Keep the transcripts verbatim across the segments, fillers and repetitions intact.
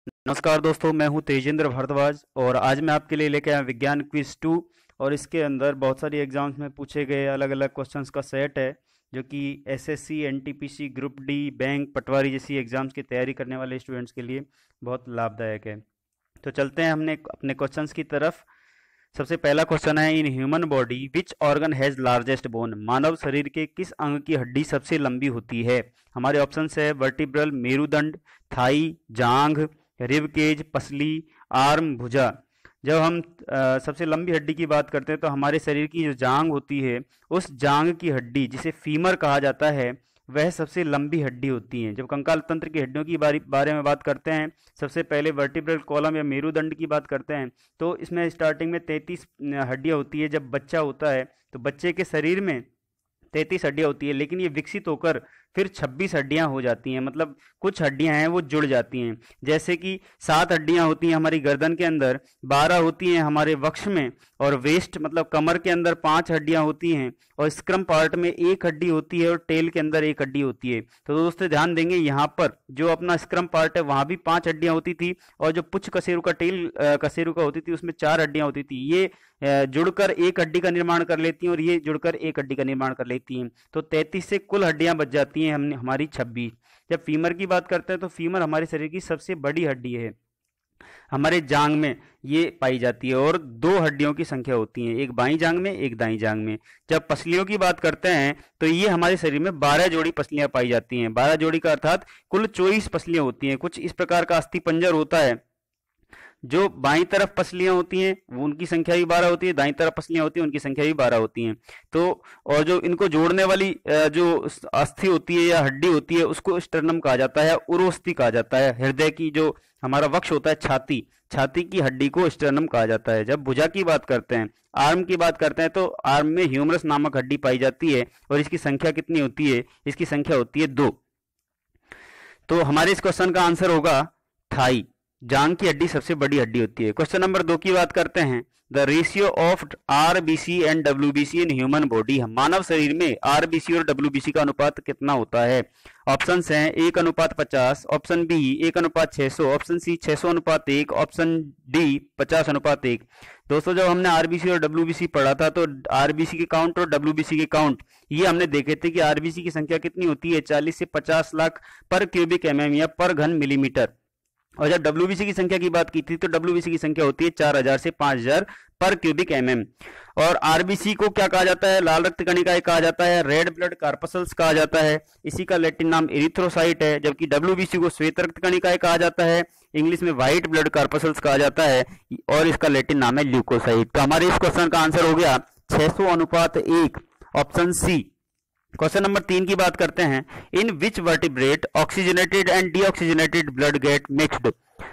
नमस्कार दोस्तों, मैं हूं तेजेंद्र भारद्वाज और आज मैं आपके लिए लेके आया विज्ञान क्विज टू। और इसके अंदर बहुत सारी एग्जाम्स में पूछे गए अलग अलग क्वेश्चंस का सेट है जो कि SSC, NTPC, group D, bank, patwari जैसी एग्जाम्स की तैयारी करने वाले स्टूडेंट्स के लिए बहुत लाभदायक है। तो चलते हैं हमने अपने क्वेश्चंस की तरफ। सबसे पहला क्वेश्चन है, in human body which organ has largest bone? मानव शरीर के किस अंग की हड्डी सबसे लंबी होती है? हमारे ऑप्शंस है वर्टिब्रल, मेरुदंड, थाई, जांघ, रिब केज, पसली, आर्म, भुजा। जब हम अ, सबसे लंबी हड्डी की बात करते हैं तो हमारे शरीर की जो जांघ होती है, उस जांघ की हड्डी जिसे फीमर कहा जाता है, वह सबसे लंबी हड्डी होती है। जब कंकाल तंत्र की हड्डियों की बारी बारे में बात करते हैं, सबसे पहले वर्टिब्रल कॉलम या मेरुदंड की बात करते हैं, तो इसमें स्टार्टिंग में तैंतीस हड्डियां होती है। जब बच्चा होता है तो बच्चे के शरीर में तैंतीस हड्डियां होती है, लेकिन ये विकसित होकर फिर छब्बीस हड्डियां हो जाती हैं। मतलब कुछ हड्डियां हैं वो जुड़ जाती हैं। जैसे कि सात हड्डियां होती हैं हमारी गर्दन के अंदर, बारह होती हैं हमारे वक्ष में, और वेस्ट मतलब कमर के अंदर पांच हड्डियां होती हैं, और स्क्रम पार्ट में एक हड्डी होती है, और टेल के अंदर एक हड्डी होती है। तो दोस्तों ध्यान देंगे, यहाँ पर जो अपना स्क्रम पार्ट है वहां भी पांच हड्डियां होती थी, और जो पुच्छ कशेरु का टेल अ, कशेरु का होती थी उसमें चार हड्डियां होती थी। ये अ, जुड़कर एक हड्डी का निर्माण कर लेती हैं, और ये जुड़कर एक हड्डी का निर्माण कर लेती हैं। तो तैंतीस से कुल हड्डियां बच जाती हैं हमने हमारी छब्बीस। जब फीमर की बात करते हैं तो फीमर हमारे शरीर की सबसे बड़ी हड्डी है, हमारे जांग में ये पाई जाती है, और दो हड्डियों की संख्या होती है, एक बाईं जांग में, एक दाईं जांग में। जब पसलियों की बात करते हैं तो ये हमारे शरीर में बारह जोड़ी पसलियां पाई जाती हैं। बारह जोड़ी का अर्थात कुल चौबीस पसलियां होती हैं। कुछ इस प्रकार का अस्थि पंजर होता है। जो बाईं तरफ पसलियां होती हैं वो उनकी संख्या भी बारह होती है, दाईं तरफ पसलियां होती हैं उनकी संख्या भी बारह होती हैं। तो और जो इनको जोड़ने वाली अ, जो अस्थि होती है या हड्डी होती है उसको स्टर्नम कहा जाता है, उरोस्थि कहा जाता है। हृदय की जो हमारा वक्ष होता है, छाती, छाती की हड्डी को स्टर्नम कहा जाता है। जब भुजा की बात करते हैं, आर्म की बात करते हैं, तो आर्म में ह्यूमरस नामक हड्डी पाई जाती है, और इसकी संख्या कितनी होती है? इसकी संख्या होती है दो। तो हमारे इस क्वेश्चन का आंसर होगा थाई। जांग की हड्डी सबसे बड़ी हड्डी होती है। क्वेश्चन नंबर दो की बात करते हैं, the ratio of RBC and WBC in human body. मानव शरीर में आरबीसी और डब्ल्यूबीसी का अनुपात कितना होता है? ऑप्शंस हैं एक अनुपात पचास, ऑप्शन बी एक अनुपात छह सौ, ऑप्शन सी छह सौ अनुपात एक, ऑप्शन डी पचास अनुपात एक। दोस्तों जब हमने आरबीसी और डब्ल्यूबीसी पढ़ा था तो आरबीसी के काउंट और डब्ल्यूबीसी के काउंट ये हमने देखे थे कि आरबीसी की संख्या कितनी होती है? चालीस से पचास लाख पर क्यूबिक एमएम या पर घन मिलीमीटर। और जब डब्ल्यूबीसी की संख्या की बात की थी तो डब्ल्यूबीसी की संख्या होती है चार हज़ार से पाँच हज़ार पर क्यूबिक एमएम। और आरबीसी को क्या कहा जाता है? लाल रक्त कणिकाएं कहा जाता है, रेड ब्लड कार्पसल्स कहा जाता है, इसी का लैटिन नाम इरिथ्रोसाइट है। जबकि डब्ल्यूबीसी को श्वेत रक्त कणिकाएं कहा जाता है, इंग्लिश में व्हाइट ब्लड कार्पसल्स कहा जाता है, और इसका लैटिन नाम है ल्यूकोसाइट। तो हमारे इस क्वेश्चन का आंसर हो गया छह सौ अनुपात एक, ऑप्शन सी। क्वेश्चन नंबर तीन की बात करते हैं, in which vertebrate oxygenated and deoxygenated blood get mixed?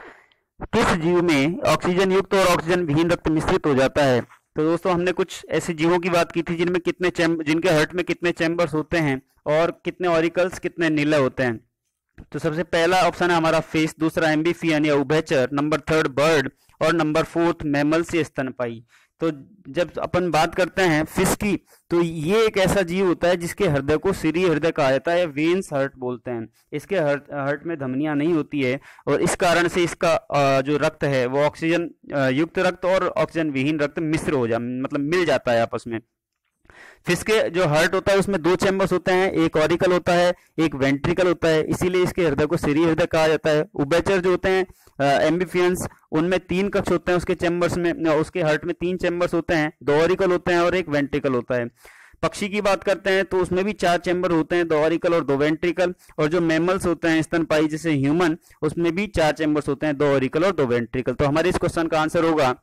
किस जीव में ऑक्सीजन युक्त और ऑक्सीजन विहीन रक्त मिश्रित हो जाता है? तो दोस्तों हमने कुछ ऐसे जीवों की बात की थी जिनमें कितने चैम्बर जिनके हार्ट में कितने चैम्बर्स होते हैं, और कितने ऑरिकल्स, कितने नीले होते हैं। तो सबसे पहला ऑप्शन है हमारा फिश, दूसरा एम्बीफियन या उभयचर, नंबर थर्ड बर्ड, और नंबर फोर्थ मैमल्स या स्तनपाई। तो जब अपन बात करते हैं फिश की, तो ये एक ऐसा जीव होता है जिसके हृदय को सिरी हृदय कहा जाता है, वेन्स हार्ट बोलते हैं। इसके हार्ट हार्ट में धमनियां नहीं होती है, और इस कारण से इसका अ, जो रक्त है वो ऑक्सीजन अ, युक्त रक्त और ऑक्सीजन विहीन रक्त मिश्र हो जा मतलब मिल जाता है आपस में। फिश के जो हार्ट होता है उसमें दो चैम्बर्स होते हैं, एक ऑरिकल होता है, एक वेंट्रिकल होता है, इसीलिए इसके हृदय को सिरी हृदय कहा जाता है। उभयचर जो होते हैं एम्बिफियंस, उनमें तीन कक्ष होते हैं उसके चैम्बर्स में, उसके हार्ट में तीन चैम्बर्स होते हैं, दो ऑरिकल होते हैं और एक वेंट्रिकल होता है। पक्षी की बात करते हैं तो उसमें भी चार चैम्बर होते हैं, दो ऑरिकल और दो वेंट्रिकल। और जो मैमल्स होते हैं स्तनपाई जैसे ह्यूमन, उसमें भी चार चैम्बर्स होते हैं, दो ऑरिकल और दो वेंट्रिकल। तो हमारे इस क्वेश्चन का आंसर होगा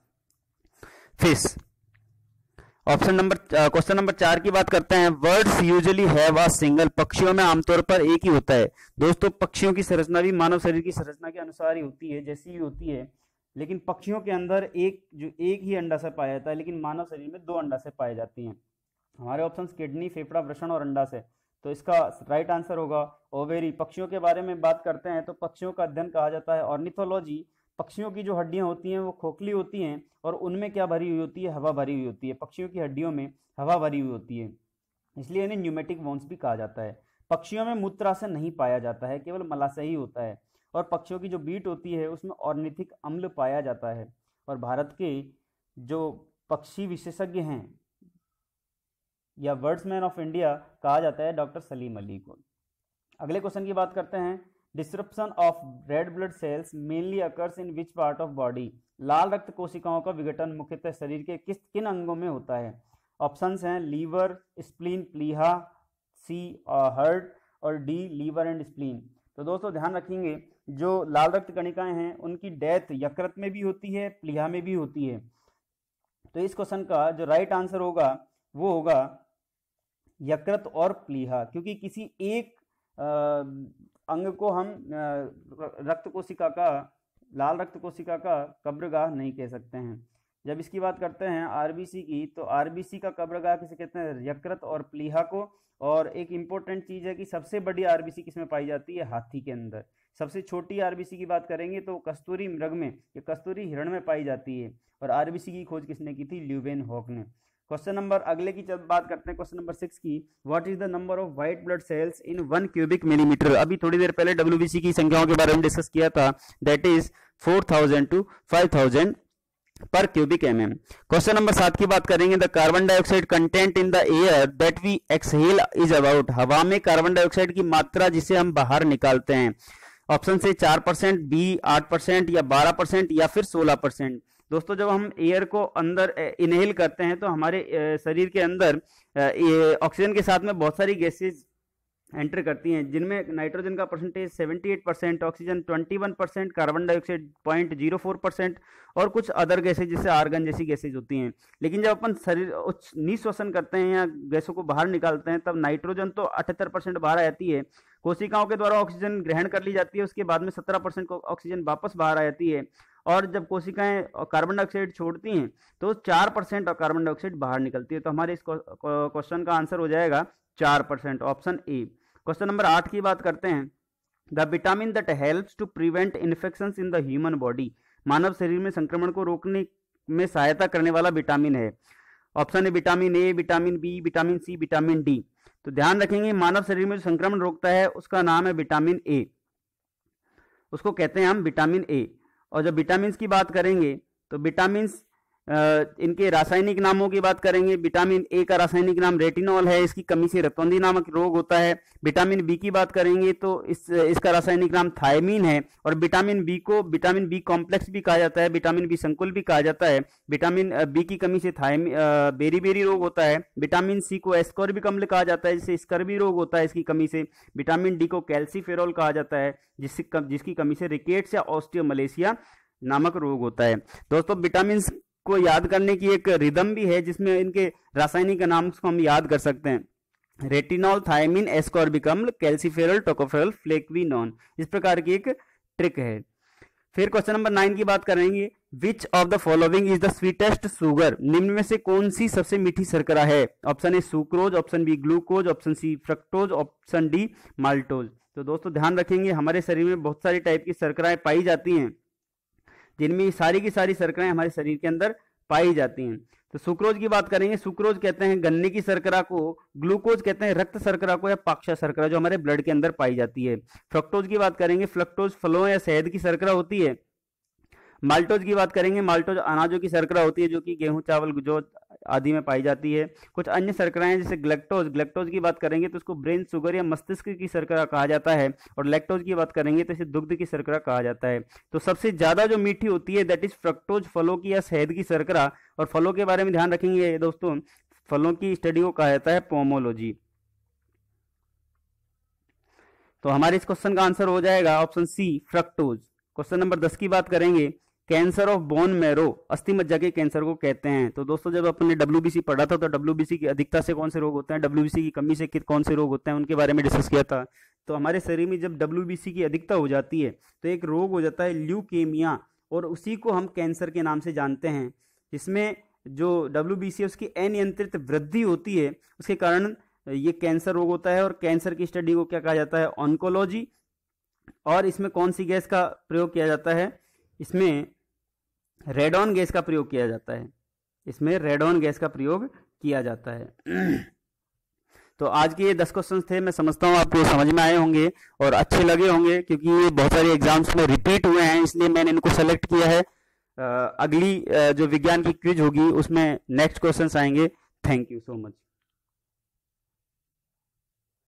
fish, option number. Question number चार की बात करते हैं, birds usually have a single. पक्षियों में आमतौर पर एक ही होता है। दोस्तों पक्षियों की संरचना भी मानव शरीर की संरचना के अनुसार ही होती है, जैसी ही होती है, लेकिन पक्षियों के अंदर एक जो एक ही अंडाशय पाया जाता है, लेकिन मानव शरीर में दो अंडाशय पाए जाती हैं। हमारे ऑप्शंस किडनी, फेफड़ा, वृषण और अंडाशय। तो इसका राइट आंसर होगा ओवेरी। पक्षियों के बारे में बात करते हैं तो पक्षियों का अध्ययन कहा जाता है ऑर्निथोलॉजी। पक्षियों की जो हड्डियां होती हैं वो खोखली होती हैं, और उनमें क्या भरी हुई होती है? हवा भरी हुई होती है। पक्षियों की हड्डियों में हवा भरी हुई होती है, इसलिए इन्हें न्यूमेटिक बोन्स भी कहा जाता है। पक्षियों में मूत्राशय नहीं पाया जाता है, केवल मलाशय ही होता है। और पक्षियों की जो बीट होती है उसमें ऑर्निथिक अम्ल पाया जाता है। और भारत के जो पक्षी विशेषज्ञ हैं या बर्ड्समैन ऑफ इंडिया कहा जाता है डॉक्टर सलीम अली को। अगले क्वेश्चन की बात करते हैं, disruption of red blood cells mainly occurs in which part of body. लाल रक्त कोशिकाओं का विघटन मुख्यतः शरीर के किस किन अंगों में होता है? ऑप्शंस हैं लीवर, स्प्लीन, प्लीहा, सी हार्ट और डी लीवर एंड स्प्लीन। तो दोस्तों ध्यान रखेंगे जो लाल रक्त कणिकाएं हैं उनकी डेथ यकृत में भी होती है, प्लीहा में भी होती है। तो इस क्वेश्चन का जो राइट आंसर होगा वो होगा यकृत और प्लीहा, क्योंकि किसी एक आ, अंग को हम रक्त कोशिका का लाल रक्त कोशिका का कब्रगाह नहीं कह सकते हैं। जब इसकी बात करते हैं आरबीसी की, तो आरबीसी का कब्रगाह किसे कहते हैं? यकृत और प्लीहा को। और एक इम्पोर्टेंट चीज है कि सबसे बड़ी आरबीसी किसमें पाई जाती है? हाथी के अंदर। सबसे छोटी आरबीसी की बात करेंगे तो कस्तूरी मृग में या कस्तूरी हिरण में पाई जाती है। और आरबीसी की खोज किसने की थी? ल्यूवेनहॉक ने। क्वेश्चन नंबर अगले की जब बात करते हैं क्वेश्चन नंबर सिक्स की, what is the number of white blood cells in one cubic millimetre. अभी थोड़ी देर पहले डब्ल्यूबीसी की संख्याओं के बारे में डिस्कस किया था, that is four thousand to five thousand per cubic m m. Question number सात की बात करेंगे, the carbon dioxide content in the air that we exhale is about. हवा में कार्बन डाइऑक्साइड की मात्रा जिसे हम बाहर निकालते हैं। ऑप्शन से चार परसेंट, बी आठ परसेंट या बारह परसेंट या फिर सोलह परसेंट। दोस्तों जब हम एयर को अंदर इनहेल करते हैं तो हमारे शरीर के अंदर ऑक्सीजन के साथ में बहुत सारी गैसेज एंटर करती हैं, जिनमें नाइट्रोजन का परसेंटेज अठहत्तर परसेंट, ऑक्सीजन इक्कीस percent, carbon dioxide point zero four percent और कुछ अदर गैसेज जैसे आर्गन जैसी गैसेज होती हैं। लेकिन जब अपन शरीर निःश्वसन करते हैं या गैसों को बाहर निकालते हैं तब नाइट्रोजन तो अठहत्तर परसेंट बाहर आती है, कोशिकाओं के द्वारा ऑक्सीजन ग्रहण कर ली जाती है, उसके बाद में सत्रह परसेंट ऑक्सीजन वापस बाहर आ जाती है। और जब कोशिकाएं कार्बन डाइऑक्साइड छोड़ती हैं तो चार परसेंट कार्बन डाइऑक्साइड बाहर निकलती है। तो हमारे इस क्वेश्चन का आंसर हो जाएगा चार percent, option A. Question number आठ की बात करते हैं, the vitamin that helps to prevent infections in the human body. मानव शरीर में संक्रमण को रोकने में सहायता करने वाला विटामिन है। ऑप्शन है vitamin A, vitamin B, vitamin C, vitamin D. तो ध्यान रखेंगे मानव शरीर में जो संक्रमण रोकता है उसका नाम है विटामिन ए, उसको कहते हैं हम विटामिन ए। और जब विटामिन की बात करेंगे तो विटामिन इनके रासायनिक नामों की बात करेंगे, विटामिन ए का रासायनिक नाम रेटिनॉल है, इसकी कमी से रतौंधी नामक रोग होता है। विटामिन बी की बात करेंगे तो इस इसका रासायनिक नाम थायमीन है। और विटामिन बी को विटामिन बी कॉम्प्लेक्स भी कहा जाता है, विटामिन बी संकुल भी कहा जाता है। विटामिन बी की कमी से थायमी बेरी बेरी रोग होता है। विटामिन सी को एस्कॉर्बिक अम्ल कहा जाता है, जिससे स्कर्वी रोग होता है इसकी कमी से। विटामिन डी को कैल्सीफेरॉल कहा जाता है, जिससे जिसकी कमी से रिकेट्स या ऑस्टियोमलेशिया नामक रोग होता है। दोस्तों विटामिन को याद करने की एक रिदम भी है जिसमें इनके रासायनिक नाम को हम याद कर सकते हैं, रेटिनॉल, थायमीन, एस्कॉर्बिक अम्ल, कैल्सीफेरॉल, टोकोफेरॉल, फ्लेक्विनोन। इस प्रकार की एक ट्रिक है। फिर क्वेश्चन नंबर नाइन की बात करेंगे, which of the following is the sweetest sugar. निम्न में से कौन सी सबसे मीठी शर्करा है? Option A sucrose, option B glucose, option C fructose, option D maltose. तो दोस्तों ध्यान रखेंगे हमारे शरीर में बहुत सारी टाइप की शर्कराएं पाई जाती हैं, जिनमें सारी की सारी शर्कराएं हमारे शरीर के अंदर पाई जाती हैं। तो सुक्रोज की बात करेंगे, सुक्रोज कहते हैं गन्ने की शर्करा को, ग्लूकोज कहते हैं रक्त शर्करा को या पाक्षा शर्करा जो हमारे ब्लड के अंदर पाई जाती है। फ्रक्टोज की बात करेंगे, फ्रक्टोज फलों या शहद की शर्करा होती है। माल्टोज की बात करेंगे, माल्टोज अनाजों की शर्करा होती है जो कि गेहूं, चावल, जौ आदि में पाई जाती है। कुछ अन्य शर्कराएं जैसे ग्लैक्टोज, ग्लैक्टोज की बात करेंगे तो उसको ब्रेन शुगर या मस्तिष्क की शर्करा कहा जाता है। और लैक्टोज की बात करेंगे तो इसे दुग्ध की शर्करा कहा जाता है। तो सबसे ज्यादा जो मीठी होती है दैट इज फ्रक्टोज, फलों की या शहद की शर्करा। और फलों के बारे में ध्यान रखेंगे दोस्तों, फलों की स्टडी को कहा जाता है पोमोलॉजी। तो हमारे इस क्वेश्चन का आंसर हो जाएगा option C fructose. Question number दस की बात करेंगे, कैंसर ऑफ बोन मैरो, अस्थि मज्जा के कैंसर को कहते हैं। तो दोस्तों जब अपन ने डब्ल्यूबीसी पढ़ा था तो डब्ल्यूबीसी की अधिकता से कौन से रोग होते हैं, डब्ल्यूबीसी की कमी से कौन से रोग होते हैं, उनके बारे में डिस्कस किया था। तो हमारे शरीर में जब डब्ल्यूबीसी की अधिकता हो जाती है तो एक रोग हो जाता है ल्यूकेमिया, और उसी को हम कैंसर के नाम से जानते हैं। जिसमें जो डब्ल्यूबीसी है उसकी अनियंत्रित वृद्धि होती है, उसके कारण ये कैंसर रोग होता है। और कैंसर की स्टडी को क्या कहा जाता है, ऑन्कोलॉजी। और इसमें कौन सी गैस का प्रयोग किया जाता है, इसमें रेडॉन गैस का प्रयोग किया जाता है, इसमें रेडॉन गैस का प्रयोग किया जाता है। तो आज के ये दस क्वेश्चन थे, मैं समझता हूँ आपको समझ में आए होंगे और अच्छे लगे होंगे, क्योंकि ये बहुत सारे एग्जाम्स में रिपीट हुए हैं, इसलिए मैंने इनको सेलेक्ट किया है। अ, अगली अ, जो विज्ञान की क्विज होगी उसमें नेक्स्ट क्वेश्चंस आएंगे। Thank you so much.